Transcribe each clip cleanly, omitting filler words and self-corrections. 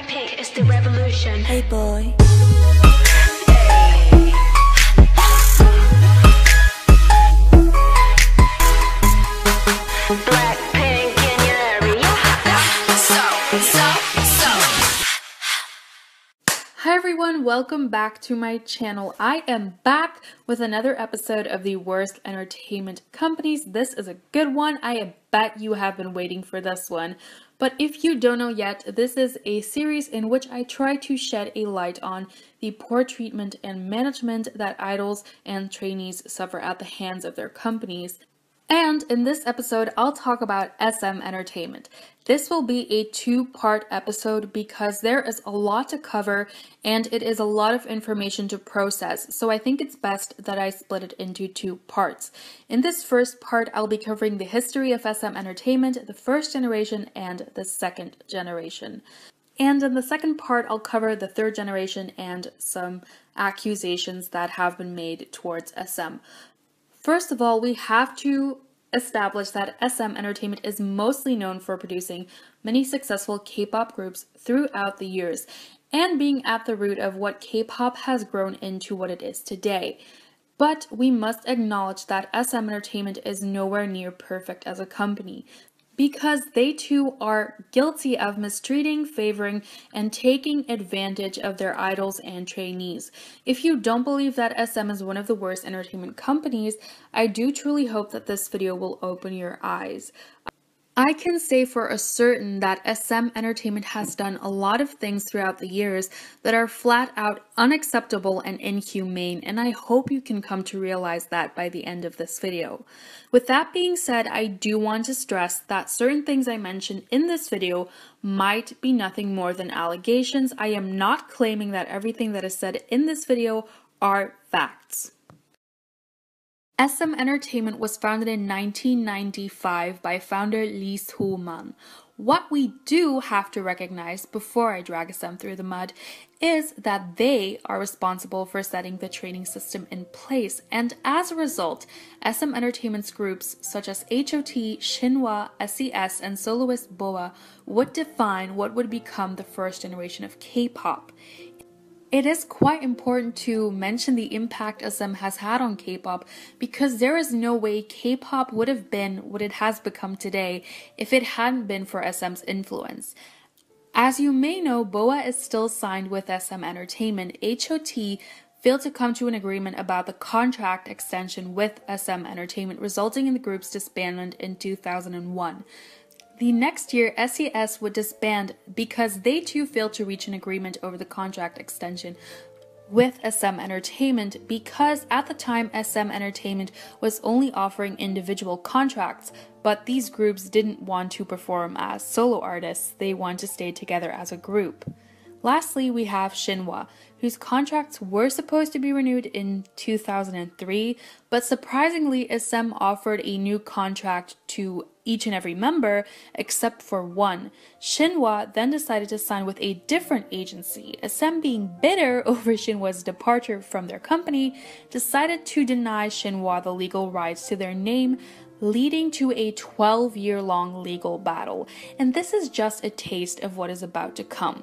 Blackpink is the revolution. Hey boy. Blackpink in your area. Hi everyone, welcome back to my channel. I am back with another episode of the worst entertainment companies. This is a good one. I bet you have been waiting for this one. But if you don't know yet, this is a series in which I try to shed a light on the poor treatment and management that idols and trainees suffer at the hands of their companies. And in this episode, I'll talk about SM Entertainment. This will be a two-part episode because there is a lot to cover and it is a lot of information to process. So I think it's best that I split it into two parts. In this first part, I'll be covering the history of SM Entertainment, the first generation and the second generation. And in the second part, I'll cover the third generation and some accusations that have been made towards SM. First of all, we have to establish that SM Entertainment is mostly known for producing many successful K-pop groups throughout the years and being at the root of what K-pop has grown into what it is today. But we must acknowledge that SM Entertainment is nowhere near perfect as a company, because they too are guilty of mistreating, favoring, and taking advantage of their idols and trainees. If you don't believe that SM is one of the worst entertainment companies, I do truly hope that this video will open your eyes. I can say for a certain that SM Entertainment has done a lot of things throughout the years that are flat out unacceptable and inhumane, and I hope you can come to realize that by the end of this video. With that being said, I do want to stress that certain things I mentioned in this video might be nothing more than allegations. I am not claiming that everything that is said in this video are facts. SM Entertainment was founded in 1995 by founder Lee Soo-man. What we do have to recognize before I drag SM through the mud is that they are responsible for setting the training system in place, and as a result, SM Entertainment's groups such as HOT, Shinhwa, SES, and soloist BoA would define what would become the first generation of K-pop. It is quite important to mention the impact SM has had on K-pop because there is no way K-pop would have been what it has become today if it hadn't been for SM's influence. As you may know, BoA is still signed with SM Entertainment. HOT failed to come to an agreement about the contract extension with SM Entertainment, resulting in the group's disbandment in 2001. The next year, SES would disband because they too failed to reach an agreement over the contract extension with SM Entertainment, because at the time SM Entertainment was only offering individual contracts, but these groups didn't want to perform as solo artists, they want to stay together as a group. Lastly, we have Shinhwa, whose contracts were supposed to be renewed in 2003, but surprisingly, SM offered a new contract to each and every member except for one. Shinhwa then decided to sign with a different agency. SM, being bitter over Shinhwa's departure from their company, decided to deny Shinhwa the legal rights to their name, leading to a 12-year-long legal battle. And this is just a taste of what is about to come.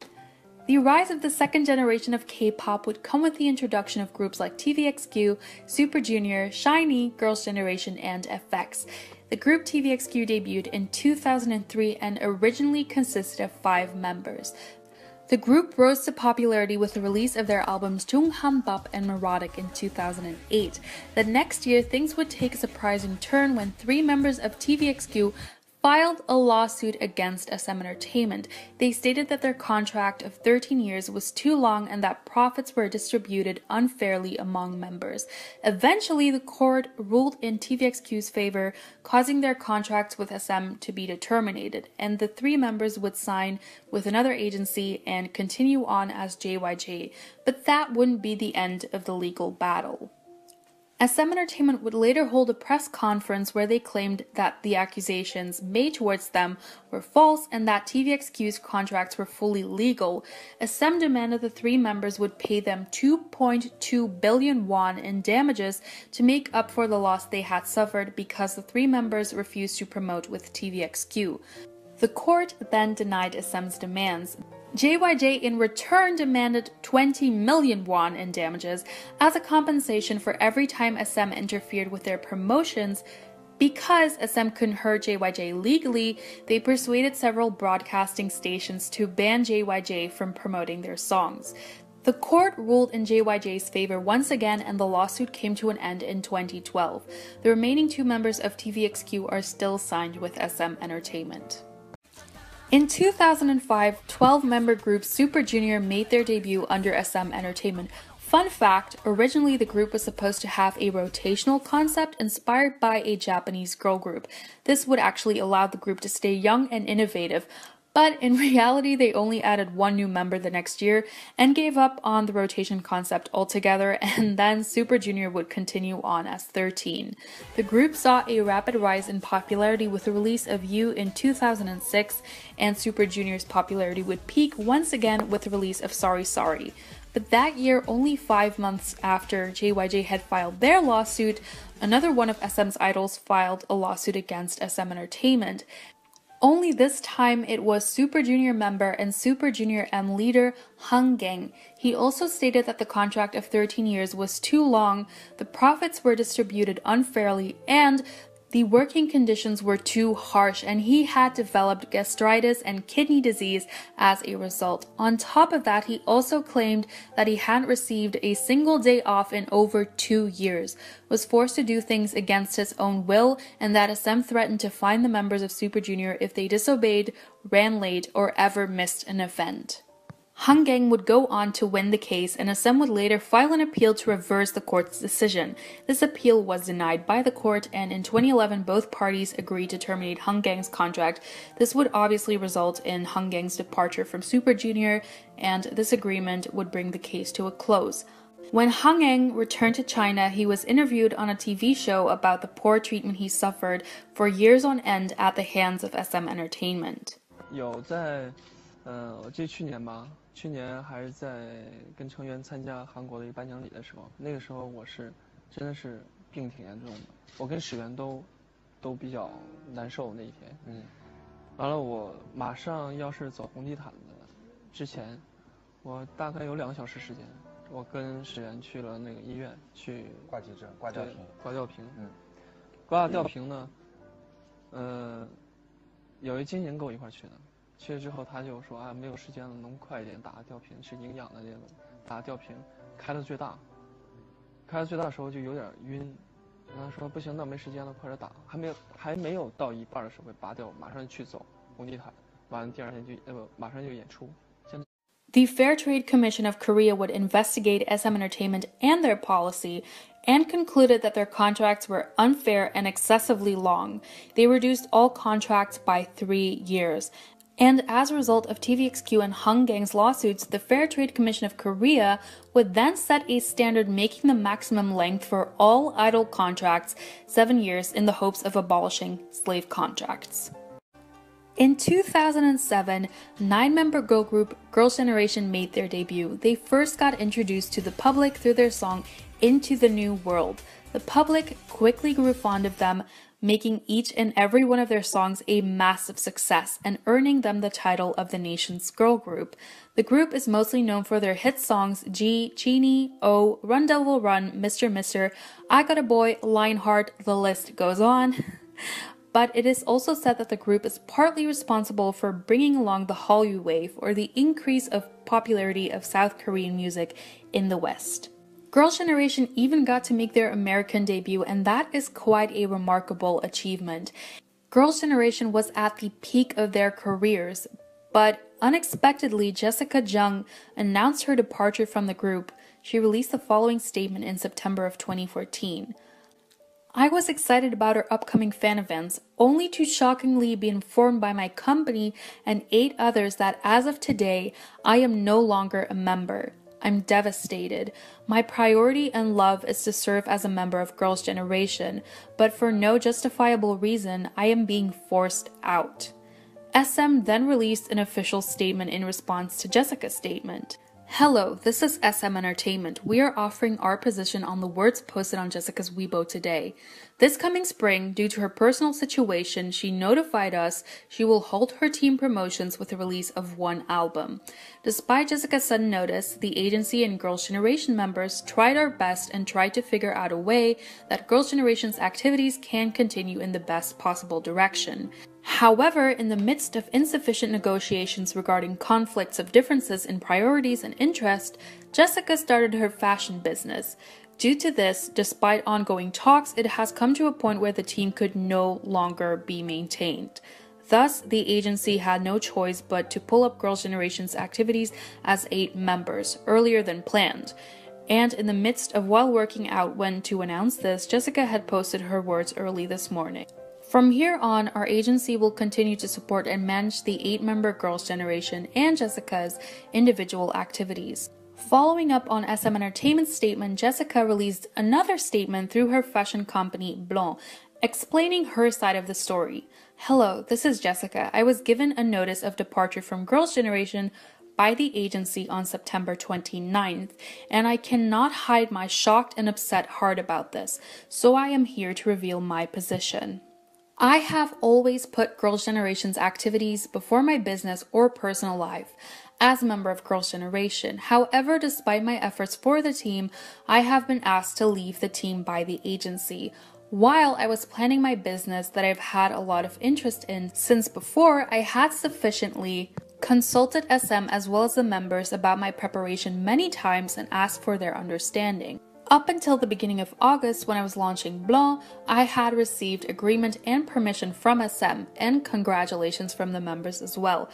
The rise of the second generation of K-pop would come with the introduction of groups like TVXQ, Super Junior, SHINee, Girls' Generation, and FX. The group TVXQ debuted in 2003 and originally consisted of 5 members. The group rose to popularity with the release of their albums Junghan Bop and Neurotic in 2008. The next year, things would take a surprising turn when 3 members of TVXQ filed a lawsuit against SM Entertainment. They stated that their contract of 13 years was too long and that profits were distributed unfairly among members. Eventually, the court ruled in TVXQ's favor, causing their contracts with SM to be terminated, and the 3 members would sign with another agency and continue on as JYJ, but that wouldn't be the end of the legal battle. SM Entertainment would later hold a press conference where they claimed that the accusations made towards them were false and that TVXQ's contracts were fully legal. SM demanded the 3 members would pay them 2.2 billion won in damages to make up for the loss they had suffered because the 3 members refused to promote with TVXQ. The court then denied SM's demands. JYJ in return demanded 20 million won in damages as a compensation for every time SM interfered with their promotions. Because SM couldn't hurt JYJ legally, they persuaded several broadcasting stations to ban JYJ from promoting their songs. The court ruled in JYJ's favor once again, and the lawsuit came to an end in 2012. The remaining 2 members of TVXQ are still signed with SM Entertainment. In 2005, 12-member group Super Junior made their debut under SM Entertainment. Fun fact, originally the group was supposed to have a rotational concept inspired by a Japanese girl group. This would actually allow the group to stay young and innovative, but in reality they only added 1 new member the next year and gave up on the rotation concept altogether, and then Super Junior would continue on as 13. The group saw a rapid rise in popularity with the release of You in 2006, and Super Junior's popularity would peak once again with the release of Sorry Sorry. But that year, only 5 months after JYJ had filed their lawsuit, another one of SM's idols filed a lawsuit against SM Entertainment. Only this time it was Super Junior member and Super Junior M leader Hang Gang. He also stated that the contract of 13 years was too long, the profits were distributed unfairly, and the working conditions were too harsh, and he had developed gastritis and kidney disease as a result. On top of that, he also claimed that he hadn't received a single day off in over 2 years, was forced to do things against his own will, and that SM threatened to fine the members of Super Junior if they disobeyed, ran late, or ever missed an event. Hang Gang would go on to win the case, and SM would later file an appeal to reverse the court's decision. This appeal was denied by the court, and in 2011 both parties agreed to terminate Hang Gang's contract. This would obviously result in Hang Gang's departure from Super Junior, and this agreement would bring the case to a close. When Hang Gang returned to China, he was interviewed on a TV show about the poor treatment he suffered for years on end at the hands of SM Entertainment. 我记得去年还是在跟成员参加韩国的一个颁奖礼的时候，那个时候我是真的是病挺严重的，我跟始源都比较难受那一天。完了我马上要是走红地毯的之前，我大概有2个小时时间，我跟始源去了那个医院去挂急诊、挂吊瓶。 挂吊瓶。挂吊瓶呢，有一经纪人跟我一块去的。去了之后，他就说啊，没有时间了，能快一点打个吊瓶，是营养的这个，打个吊瓶，开到最大的时候就有点晕，然后说不行，那没时间了，快点打，还没有到一半的时候被拔掉，马上去走红地毯，完了第2天就马上就演出。 The Fair Trade Commission of Korea would investigate SM Entertainment and their policy, and concluded that their contracts were unfair and excessively long. They reduced all contracts by 3 years. And as a result of TVXQ and Hang Gang's lawsuits, the Fair Trade Commission of Korea would then set a standard making the maximum length for all idol contracts 7 years in the hopes of abolishing slave contracts. In 2007, 9-member girl group Girls' Generation made their debut. They first got introduced to the public through their song Into the New World. The public quickly grew fond of them, making each and every one of their songs a massive success and earning them the title of the nation's girl group. The group is mostly known for their hit songs G, Genie, O, Run Devil Run, Mr. Mr., I Got a Boy, Lionheart, the list goes on. But it is also said that the group is partly responsible for bringing along the Hallyu wave, or the increase of popularity of South Korean music in the West. Girls' Generation even got to make their American debut, and that is quite a remarkable achievement. Girls' Generation was at the peak of their careers, but unexpectedly Jessica Jung announced her departure from the group. She released the following statement in September of 2014. I was excited about our upcoming fan events, only to shockingly be informed by my company and 8 others that as of today, I am no longer a member. I'm devastated. My priority and love is to serve as a member of Girls' Generation, but for no justifiable reason, I am being forced out. SM then released an official statement in response to Jessica's statement. Hello, this is SM Entertainment. We are offering our position on the words posted on Jessica's Weibo today. This coming spring, due to her personal situation, she notified us she will halt her team promotions with the release of one album. Despite Jessica's sudden notice, the agency and Girls' Generation members tried our best and tried to figure out a way that Girls' Generation's activities can continue in the best possible direction. However, in the midst of insufficient negotiations regarding conflicts of differences in priorities and interest, Jessica started her fashion business. Due to this, despite ongoing talks, it has come to a point where the team could no longer be maintained. Thus, the agency had no choice but to pull up Girls' Generation's activities as 8 members, earlier than planned. And in the midst of while working out when to announce this, Jessica had posted her words early this morning. From here on, our agency will continue to support and manage the 8-member Girls' Generation and Jessica's individual activities. Following up on SM Entertainment's statement, Jessica released another statement through her fashion company Blanc, explaining her side of the story. Hello, this is Jessica. I was given a notice of departure from Girls' Generation by the agency on September 29th, and I cannot hide my shocked and upset heart about this, so I am here to reveal my position. I have always put Girls' Generation's activities before my business or personal life as a member of Girls' Generation. However, despite my efforts for the team, I have been asked to leave the team by the agency. While I was planning my business that I've had a lot of interest in since before, I had sufficiently consulted SM as well as the members about my preparation many times and asked for their understanding. Up until the beginning of August, when I was launching Blanc, I had received agreement and permission from SM, and congratulations from the members as well.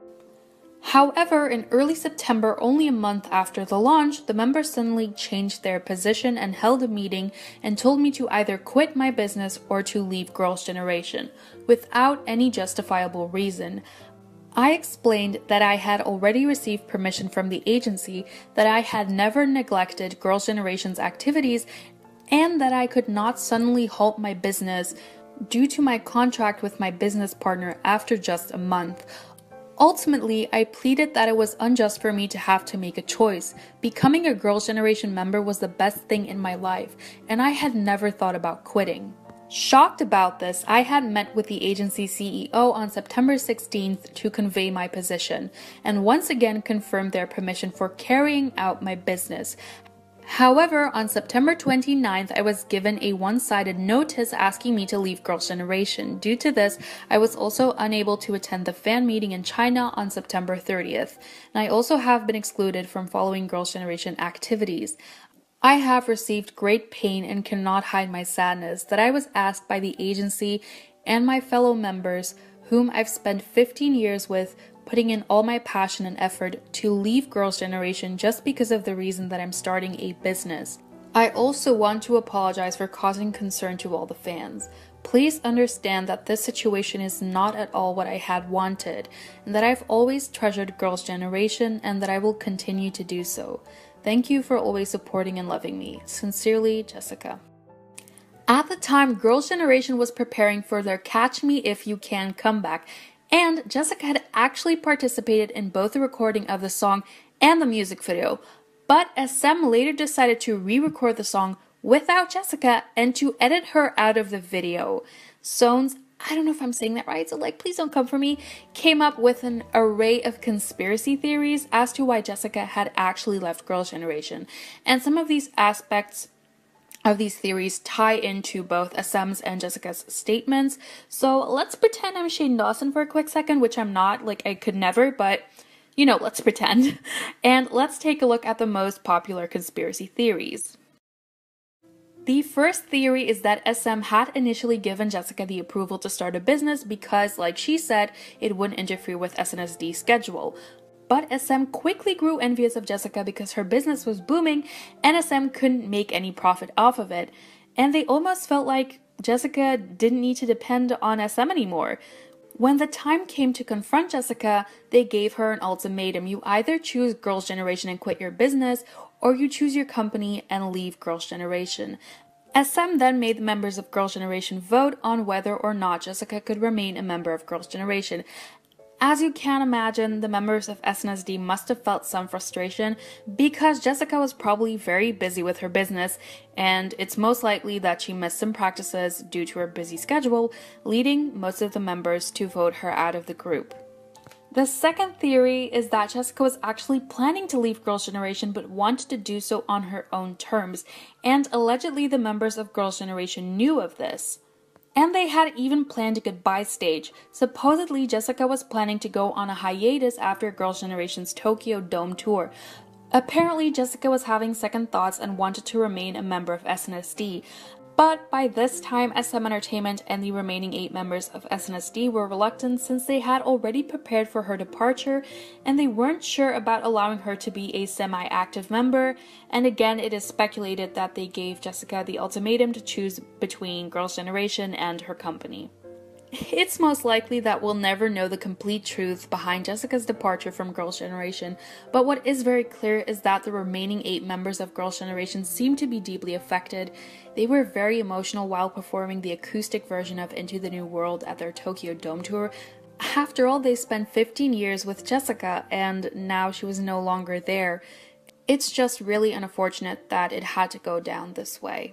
However, in early September, only a month after the launch, the members suddenly changed their position and held a meeting and told me to either quit my business or to leave Girls' Generation, without any justifiable reason. I explained that I had already received permission from the agency, that I had never neglected Girls' Generation's activities, and that I could not suddenly halt my business due to my contract with my business partner after just a month. Ultimately, I pleaded that it was unjust for me to have to make a choice. Becoming a Girls' Generation member was the best thing in my life, and I had never thought about quitting. Shocked about this, I had met with the agency CEO on September 16th to convey my position, and once again confirmed their permission for carrying out my business. However, on September 29th, I was given a one-sided notice asking me to leave Girls' Generation. Due to this, I was also unable to attend the fan meeting in China on September 30th, and I also have been excluded from following Girls' Generation activities. I have received great pain and cannot hide my sadness that I was asked by the agency and my fellow members, whom I've spent 15 years with, putting in all my passion and effort, to leave Girls' Generation just because of the reason that I'm starting a business. I also want to apologize for causing concern to all the fans. Please understand that this situation is not at all what I had wanted, and that I've always treasured Girls' Generation and that I will continue to do so. Thank you for always supporting and loving me. Sincerely, Jessica. At the time, Girls' Generation was preparing for their Catch Me If You Can comeback, and Jessica had actually participated in both the recording of the song and the music video. But SM later decided to re-record the song without Jessica and to edit her out of the video. Sones, I don't know if I'm saying that right, so please don't come for me, came up with an array of conspiracy theories as to why Jessica had actually left Girls' Generation. And some of these aspects of these theories tie into both SM's and Jessica's statements. So let's pretend I'm Shane Dawson for a quick second, which I'm not, I could never, but let's pretend. And let's take a look at the most popular conspiracy theories. The first theory is that SM had initially given Jessica the approval to start a business because, like she said, it wouldn't interfere with SNSD schedule. But SM quickly grew envious of Jessica because her business was booming and SM couldn't make any profit off of it. And they almost felt like Jessica didn't need to depend on SM anymore. When the time came to confront Jessica, they gave her an ultimatum. You either choose Girls' Generation and quit your business, or you choose your company and leave Girls' Generation. SM then made the members of Girls' Generation vote on whether or not Jessica could remain a member of Girls' Generation. As you can imagine, the members of SNSD must have felt some frustration because Jessica was probably very busy with her business, and it's most likely that she missed some practices due to her busy schedule, leading most of the members to vote her out of the group. The second theory is that Jessica was actually planning to leave Girls' Generation but wanted to do so on her own terms, and allegedly the members of Girls' Generation knew of this. And they had even planned a goodbye stage. Supposedly, Jessica was planning to go on a hiatus after Girls' Generation's Tokyo Dome tour. Apparently, Jessica was having second thoughts and wanted to remain a member of SNSD. But by this time, SM Entertainment and the remaining 8 members of SNSD were reluctant since they had already prepared for her departure and they weren't sure about allowing her to be a semi-active member. And again, it is speculated that they gave Jessica the ultimatum to choose between Girls' Generation and her company. It's most likely that we'll never know the complete truth behind Jessica's departure from Girls' Generation, but what is very clear is that the remaining 8 members of Girls' Generation seem to be deeply affected. They were very emotional while performing the acoustic version of Into the New World at their Tokyo Dome tour. After all, they spent 15 years with Jessica, and now she was no longer there. It's just really unfortunate that it had to go down this way.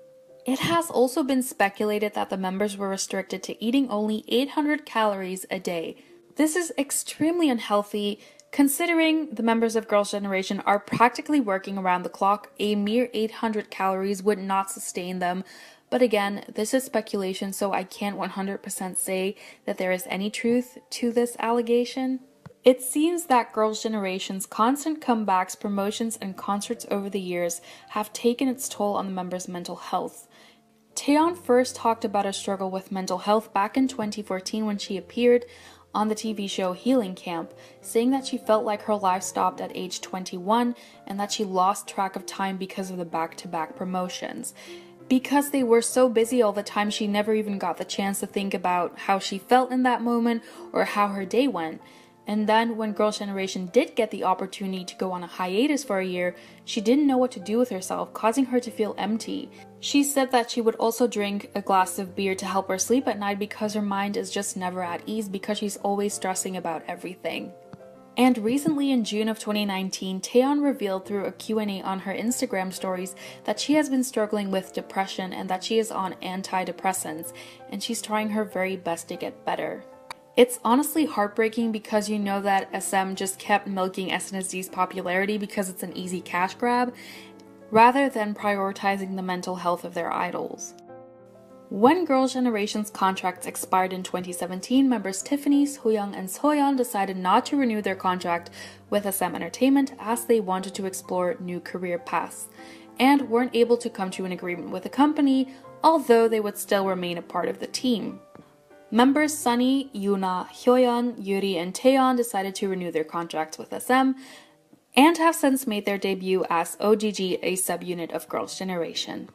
It has also been speculated that the members were restricted to eating only 800 calories a day. This is extremely unhealthy, considering the members of Girls' Generation are practically working around the clock. A mere 800 calories would not sustain them. But again, this is speculation, so I can't 100% say that there is any truth to this allegation. It seems that Girls' Generation's constant comebacks, promotions, and concerts over the years have taken its toll on the members' mental health. Taeyeon first talked about her struggle with mental health back in 2014 when she appeared on the TV show Healing Camp, saying that she felt like her life stopped at age 21 and that she lost track of time because of the back-to-back promotions. Because they were so busy all the time, she never even got the chance to think about how she felt in that moment or how her day went. And then when Girls' Generation did get the opportunity to go on a hiatus for a year, she didn't know what to do with herself, causing her to feel empty. She said that she would also drink a glass of beer to help her sleep at night because her mind is just never at ease because she's always stressing about everything. And recently in June of 2019, Taeyeon revealed through a Q&A on her Instagram stories that she has been struggling with depression and that she is on antidepressants, and she's trying her very best to get better. It's honestly heartbreaking because you know that SM just kept milking SNSD popularity because it's an easy cash grab, rather than prioritizing the mental health of their idols. When Girls' Generation's contracts expired in 2017, members Tiffany, Soyoung, and Soyeon decided not to renew their contract with SM Entertainment as they wanted to explore new career paths, and weren't able to come to an agreement with the company, although they would still remain a part of the team. Members Sunny, Yoona, Hyoyeon, Yuri, and Taeyeon decided to renew their contracts with SM, and have since made their debut as OGG, a subunit of Girls' Generation.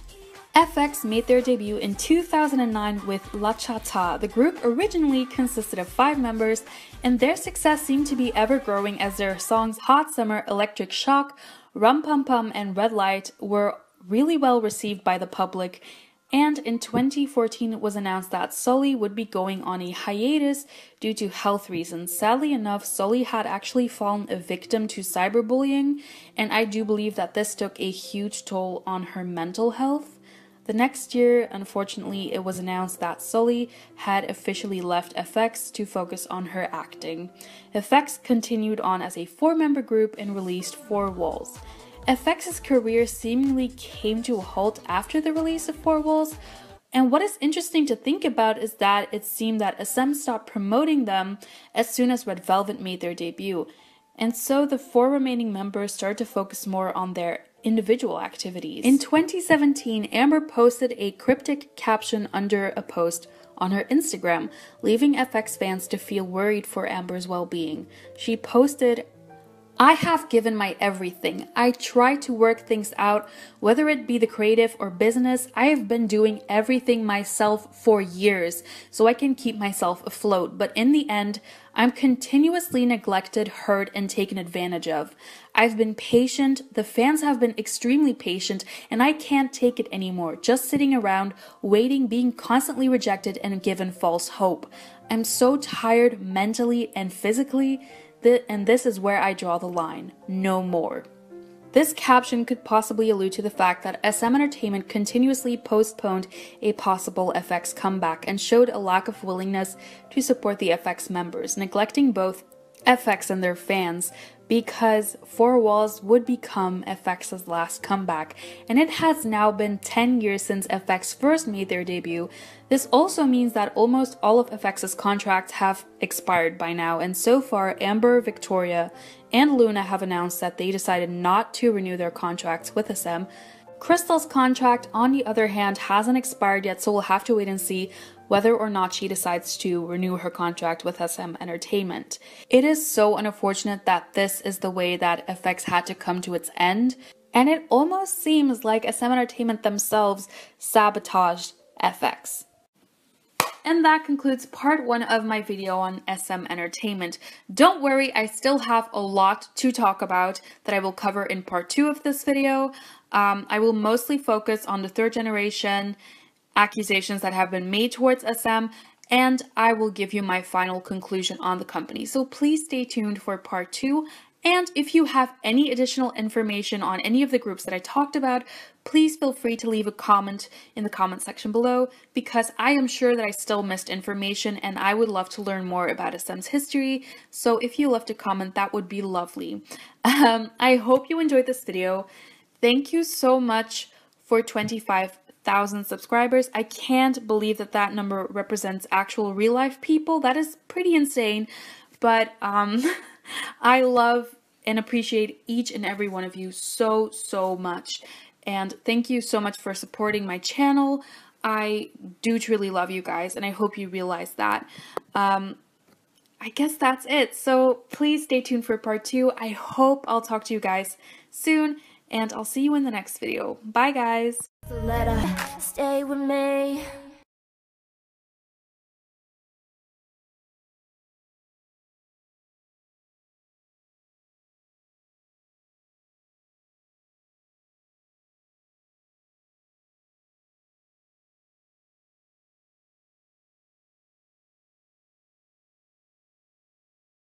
FX made their debut in 2009 with La Cha Ta. The group originally consisted of 5 members, and their success seemed to be ever growing as their songs Hot Summer, Electric Shock, Rum Pum Pum, and Red Light were really well received by the public. And in 2014 it was announced that Sully would be going on a hiatus due to health reasons. Sadly enough, Sully had actually fallen a victim to cyberbullying, and I do believe that this took a huge toll on her mental health. The next year, unfortunately, it was announced that Sully had officially left FX to focus on her acting. FX continued on as a 4-member group and released 4 Walls. FX's career seemingly came to a halt after the release of 4 Walls, and what is interesting to think about is that it seemed that SM stopped promoting them as soon as Red Velvet made their debut, and so the 4 remaining members started to focus more on their individual activities. In 2017, Amber posted a cryptic caption under a post on her Instagram, leaving FX fans to feel worried for Amber's well-being. She posted, I have given my everything. I try to work things out, whether it be the creative or business. I have been doing everything myself for years so I can keep myself afloat. But in the end, I'm continuously neglected, hurt, and taken advantage of. I've been patient, the fans have been extremely patient, and I can't take it anymore. Just sitting around, waiting, being constantly rejected and given false hope. I'm so tired mentally and physically. And this is where I draw the line. No more. This caption could possibly allude to the fact that SM Entertainment continuously postponed a possible FX comeback and showed a lack of willingness to support the FX members, neglecting both FX and their fans, because Four Walls would become FX's last comeback, and it has now been 10 years since FX first made their debut. This also means that almost all of FX's contracts have expired by now, and so far Amber, Victoria, and Luna have announced that they decided not to renew their contracts with SM. Crystal's contract, on the other hand, hasn't expired yet, so we'll have to wait and see whether or not she decides to renew her contract with SM Entertainment. It is so unfortunate that this is the way that FX had to come to its end, and it almost seems like SM Entertainment themselves sabotaged FX. And that concludes part 1 of my video on SM Entertainment. Don't worry, I still have a lot to talk about that I will cover in part 2 of this video. I will mostly focus on the third generation accusations that have been made towards SM, and I will give you my final conclusion on the company. So please stay tuned for part 2. And if you have any additional information on any of the groups that I talked about, please feel free to leave a comment in the comment section below, because I am sure that I still missed information and I would love to learn more about SM's history. So if you left a comment, that would be lovely. I hope you enjoyed this video. Thank you so much for 25,000 subscribers. I can't believe that that number represents actual real life people. That is pretty insane. But I love and appreciate each and every one of you so much. And thank you so much for supporting my channel. I do truly love you guys, and I hope you realize that. I guess that's it. So please stay tuned for part 2. I hope I'll talk to you guys soon, and I'll see you in the next video. Bye, guys. So let her stay with me.